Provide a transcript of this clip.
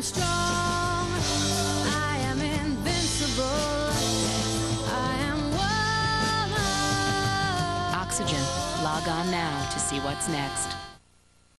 strong. I am invincible. I am woman. Oxygen. Log on now to see what's next.